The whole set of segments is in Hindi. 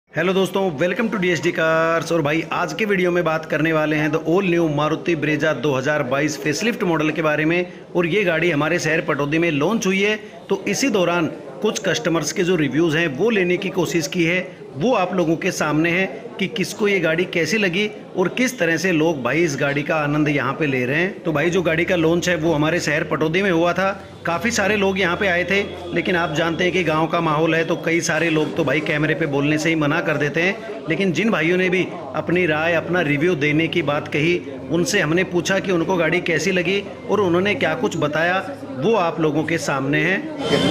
हेलो दोस्तों, वेलकम टू डीएसडी कार्स। और भाई आज के वीडियो में बात करने वाले हैं the all new Maruti Brezza 2022 facelift model के बारे में। और ये गाड़ी हमारे शहर पटौदी में लॉन्च हुई है, तो इसी दौरान कुछ कस्टमर्स के जो रिव्यूज़ हैं वो लेने की कोशिश की है, वो आप लोगों के सामने है कि किसको ये गाड़ी कैसी लगी और किस तरह से लोग भाई इस गाड़ी का आनंद यहाँ पे ले रहे हैं। तो भाई जो गाड़ी का लॉन्च है वो हमारे शहर पटौदी में हुआ था, काफ़ी सारे लोग यहाँ पे आए थे, लेकिन आप जानते हैं कि गांव का माहौल है तो कई सारे लोग तो भाई कैमरे पे बोलने से ही मना कर देते हैं। लेकिन जिन भाइयों ने भी अपनी राय, अपना रिव्यू देने की बात कही, उनसे हमने पूछा कि उनको गाड़ी कैसी लगी और उन्होंने क्या कुछ बताया, वो आप लोगों के सामने है।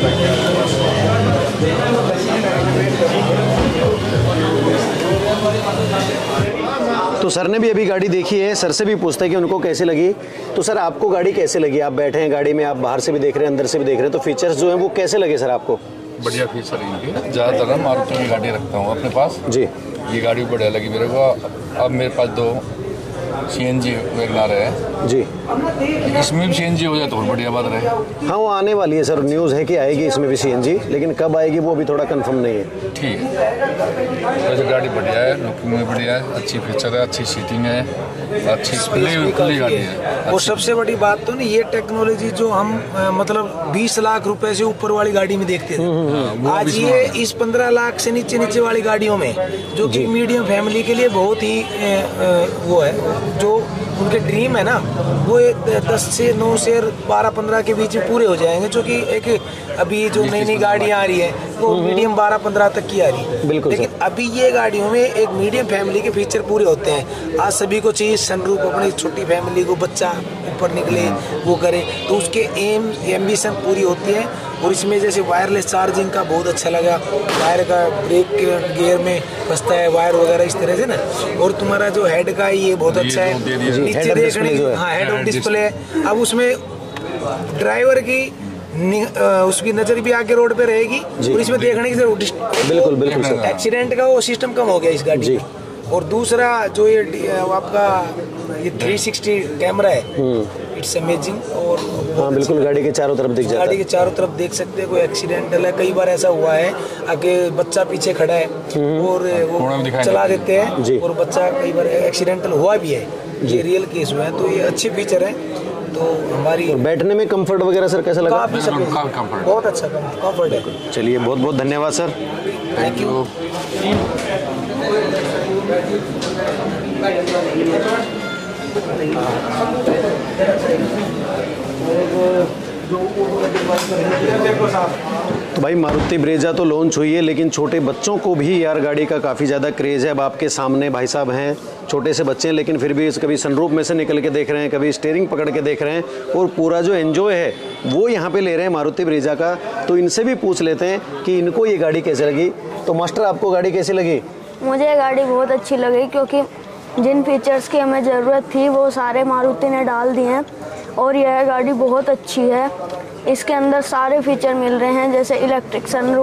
तो सर ने भी अभी गाड़ी देखी है, सर से भी पूछते हैं कि उनको कैसी लगी। तो सर आपको गाड़ी कैसे लगी? आप बैठे हैं गाड़ी में, आप बाहर से भी देख रहे हैं, अंदर से भी देख रहे हैं, तो फीचर्स जो हैं वो कैसे लगे सर आपको? बढ़िया फीचर है इनके। ज़्यादातर मैं मारुति की गाड़ी रखता हूँ अपने पास जी। ये गाड़ी बढ़िया लगी मेरे को। अब मेरे पास दो CNG वैगनआर है जी, इसमें भी CNG हो जाए तो बढ़िया बात रहे। हाँ वो आने वाली है सर, न्यूज़ है कि आएगी इसमें भी CNG, लेकिन कब आएगी वो भी थोड़ा कंफर्म नहीं है। ठीक है, वैसे गाड़ी बढ़िया है, लुकिंग में बढ़िया है, अच्छी फीचर है, अच्छी सीटिंग है, अच्छी खुली गाड़ी है। और सबसे बड़ी बात तो नहीं, ये टेक्नोलॉजी जो हम मतलब 20 लाख रुपए से ऊपर वाली गाड़ी में देखते थे, आज ये इस 15 लाख से नीचे वाली गाड़ियों में, जो कि मीडियम फैमिली के लिए बहुत ही वो है, जो उनके ड्रीम है ना, वो 10 से 9 से 12-15 के बीच में पूरे हो जाएंगे। जो कि एक अभी जो नई गाड़ियाँ आ रही है वो मीडियम 12-15 तक की आ रही है, लेकिन अभी ये गाड़ियों में एक मीडियम फैमिली के फीचर पूरे होते हैं। आज सभी को चाहिए सनरूफ, अपनी छोटी फैमिली को बच्चा ऊपर निकले वो करे, तो उसके एम्बिशन पूरी होती है। और इसमें जैसे वायरलेस चार्जिंग का बहुत अच्छा लगा, वायर का ब्रेक गियर में फंसता है वायर वगैरह इस तरह से ना। और तुम्हारा जो हेड का ये बहुत अच्छा है, नीचे देखने, हाँ हेड ऑफ डिस्प्ले है। अब उसमें ड्राइवर की उसकी नजर भी आगे रोड पे रहेगी और इसमें देखने की जरूरत बिल्कुल एक्सीडेंट का वो सिस्टम कम हो गया इस गाड़ी में। और दूसरा जो ये आपका ये 360 कैमरा है, इट्स अमेजिंग। और हाँ बिल्कुल गाड़ी के चारों तरफ दिख जाता है, गाड़ी के चारों तरफ देख सकते हैं। कोई एक्सीडेंटल है, कई बार ऐसा हुआ है आगे बच्चा पीछे खड़ा है और वो चला देते हैं और बच्चा कई बार एक्सीडेंटल हुआ भी है, ये रियल केस हुआ है। तो ये अच्छे फीचर है। तो हमारी बैठने में कंफर्ट वगैरह सर कैसा लगा? बहुत अच्छा कंफर्ट है। चलिए बहुत बहुत धन्यवाद सर, थैंक यू। तो भाई मारुति ब्रेजा तो लॉन्च हुई है, लेकिन छोटे बच्चों को भी यार गाड़ी का काफ़ी ज़्यादा क्रेज़ है। अब आपके सामने भाई साहब हैं, छोटे से बच्चे हैं, लेकिन फिर भी कभी सनरूफ में से निकल के देख रहे हैं, कभी स्टीयरिंग पकड़ के देख रहे हैं, और पूरा जो एंजॉय है वो यहाँ पे ले रहे हैं मारुति ब्रेजा का। तो इनसे भी पूछ लेते हैं कि इनको ये गाड़ी कैसे लगी। तो मास्टर आपको गाड़ी कैसी लगी? मुझे ये गाड़ी बहुत अच्छी लगी, क्योंकि जिन फीचर्स की हमें ज़रूरत थी वो सारे मारुति ने डाल दिए हैं। और यह गाड़ी बहुत अच्छी है, इसके अंदर सारे फीचर मिल रहे हैं, जैसे इलेक्ट्रिक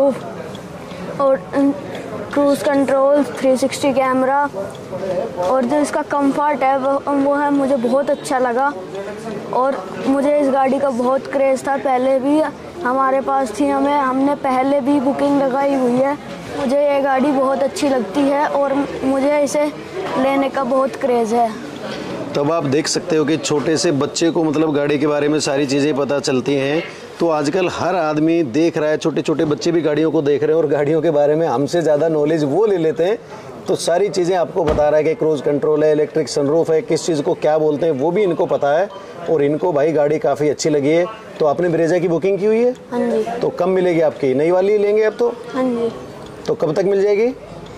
सनरूफ और क्रूज़ कंट्रोल, 360 कैमरा, और जो इसका कंफर्ट है वो है मुझे बहुत अच्छा लगा। और मुझे इस गाड़ी का बहुत क्रेज़ था, पहले भी हमारे पास थी, हमने पहले भी बुकिंग लगाई हुई है। मुझे ये गाड़ी बहुत अच्छी लगती है और मुझे इसे लेने का बहुत क्रेज़ है। तब आप देख सकते हो कि छोटे से बच्चे को मतलब गाड़ी के बारे में सारी चीज़ें पता चलती हैं। तो आजकल हर आदमी देख रहा है, छोटे छोटे बच्चे भी गाड़ियों को देख रहे हैं और गाड़ियों के बारे में हमसे ज़्यादा नॉलेज वो ले लेते हैं। तो सारी चीज़ें आपको बता रहा है कि क्रूज़ कंट्रोल है, इलेक्ट्रिक सनरूफ है, किस चीज़ को क्या बोलते हैं वो भी इनको पता है। और इनको भाई गाड़ी काफ़ी अच्छी लगी है। तो आपने ब्रेजा की बुकिंग की हुई है? हाँ जी। तो कब मिलेगी आपकी? नई वाली लेंगे अब तो? हाँ जी। तो कब तक मिल जाएगी?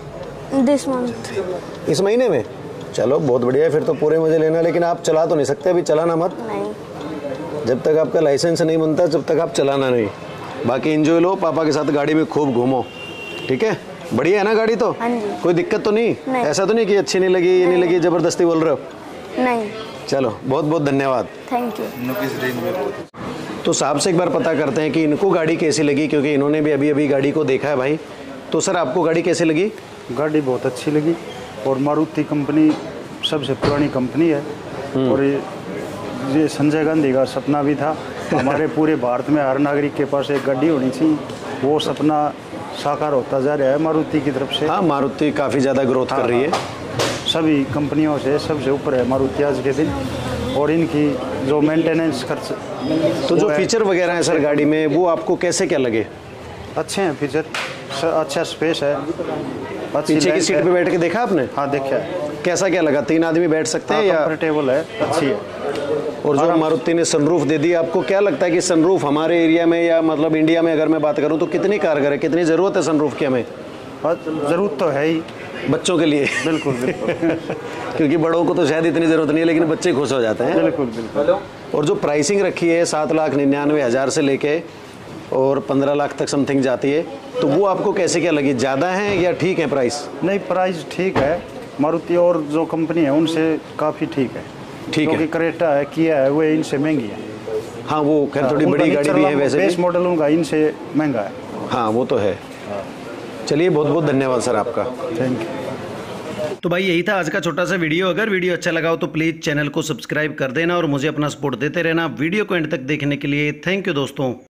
दिस मंथ, इस महीने में। चलो बहुत बढ़िया है, फिर तो पूरे मजे लेना। लेकिन आप चला तो नहीं सकते अभी, चलाना मत। नहीं, जब तक आपका लाइसेंस नहीं बनता जब तक आप चलाना नहीं। बाकी एंजॉय लो, पापा के साथ गाड़ी में खूब घूमो, ठीक है? बढ़िया है ना गाड़ी? तो हाँ जी। कोई दिक्कत तो नहीं? ऐसा तो नहीं कि अच्छी नहीं लगी, ये नहीं लगी, जबरदस्ती बोल रहे हो? नहीं। चलो बहुत बहुत धन्यवाद, थैंक यू। तो साहब से एक बार पता करते हैं कि इनको गाड़ी कैसी लगी, क्योंकि इन्होंने भी अभी अभी गाड़ी को देखा है भाई। तो सर आपको गाड़ी कैसी लगी? गाड़ी बहुत अच्छी लगी। और मारुति कंपनी सबसे पुरानी कंपनी है, और ये संजय गांधी का सपना भी था। हमारे पूरे भारत में हर नागरिक के पास एक गाड़ी होनी चाहिए, वो सपना साकार होता जा रहा है मारुति की तरफ से। हाँ, मारुति काफ़ी ज़्यादा ग्रोथ कर रही है। सभी कंपनियों से सबसे ऊपर है मारुति आज के दिन। और इनकी जो मेंटेनेंस खर्च, तो जो फीचर वगैरह हैं सर गाड़ी में, वो आपको कैसे क्या लगे? अच्छे हैं फीचर, अच्छा स्पेस है। पीछे की सीट पे बैठ के देखा आपने? हाँ, देखा है। कैसा क्या लगा? 3 आदमी बैठ सकते हैं या? कंफर्टेबल है, अच्छी है। और जो मारुति ने सनरूफ दे दी, आपको क्या लगता है कि सनरूफ हमारे एरिया में या मतलब इंडिया में अगर मैं बात करूं तो कितनी कारगर है, कितनी ज़रूरत है सनरूफ की हमें? ज़रूरत तो है ही बच्चों के लिए। बिल्कुल बिल्कुल। क्योंकि बड़ों को तो शायद इतनी ज़रूरत नहीं है, लेकिन बच्चे खुश हो जाते हैं। बिल्कुल बिल्कुल। और जो प्राइसिंग रखी है 7,99,000 से लेके और 15 लाख तक समथिंग जाती है, तो वो आपको कैसे क्या लगी? ज़्यादा है या ठीक है प्राइस? नहीं, प्राइस ठीक है। मारुति और जो कंपनी है उनसे काफ़ी ठीक है। ठीक है। क्योंकि क्रेटा है, किया है, वो इनसे महंगी है। हाँ, वो खैर थोड़ी बड़ी गाड़ी भी है वैसे। बेस मॉडल उनका इनसे महंगा है। हाँ, वो तो है। चलिए, बहुत बहुत धन्यवाद सर आपका। Thank you. तो भाई, यही था आज का छोटा सा वीडियो। अगर वीडियो अच्छा लगा हो तो प्लीज़ चैनल को सब्सक्राइब कर देना और मुझे अपना सपोर्ट देते रहना। वीडियो को एंड तक देखने के लिए थैंक यू दोस्तों।